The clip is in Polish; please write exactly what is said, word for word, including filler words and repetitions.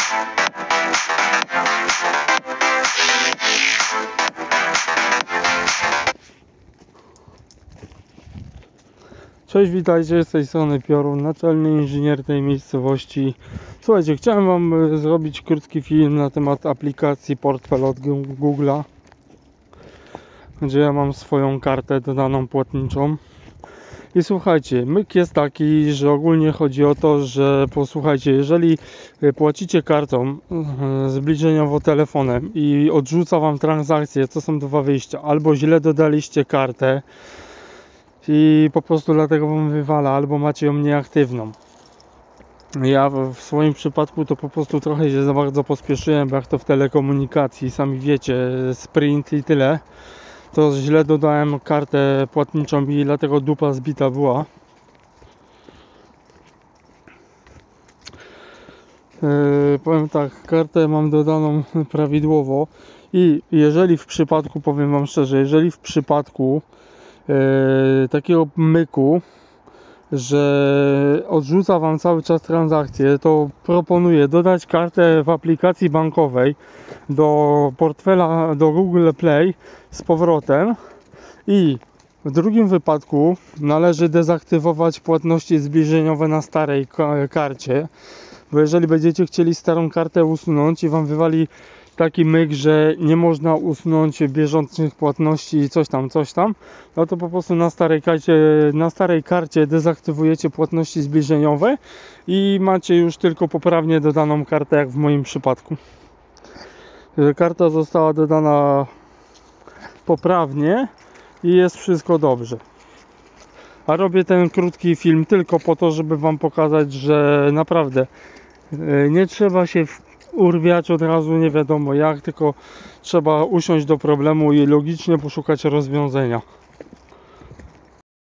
Cześć, witajcie, z tej strony Piorun, naczelny inżynier tej miejscowości. Słuchajcie, chciałem wam zrobić krótki film na temat aplikacji Portfel od Google'a, gdzie ja mam swoją kartę dodaną płatniczą. I słuchajcie, myk jest taki, że ogólnie chodzi o to, że posłuchajcie, jeżeli płacicie kartą zbliżeniowo telefonem i odrzuca wam transakcję, to są dwa wyjścia: albo źle dodaliście kartę i po prostu dlatego wam wywala, albo macie ją nieaktywną. Ja w swoim przypadku to po prostu trochę się za bardzo pospieszyłem, bo jak to w telekomunikacji, sami wiecie, sprint i tyle, to źle dodałem kartę płatniczą i dlatego dupa zbita była. Yy, powiem tak, kartę mam dodaną prawidłowo i jeżeli w przypadku, powiem wam szczerze, jeżeli w przypadku yy, takiego myku, że odrzuca wam cały czas transakcje, to proponuję dodać kartę w aplikacji bankowej do portfela, do Google Play z powrotem. I w drugim wypadku należy dezaktywować płatności zbliżeniowe na starej karcie, bo jeżeli będziecie chcieli starą kartę usunąć i wam wywali taki myk, że nie można usunąć bieżących płatności i coś tam, coś tam, no to po prostu na starej karcie, na starej karcie dezaktywujecie płatności zbliżeniowe i macie już tylko poprawnie dodaną kartę, jak w moim przypadku. Karta została dodana poprawnie i jest wszystko dobrze. A robię ten krótki film tylko po to, żeby wam pokazać, że naprawdę nie trzeba się urwiać od razu nie wiadomo jak, tylko trzeba usiąść do problemu i logicznie poszukać rozwiązania.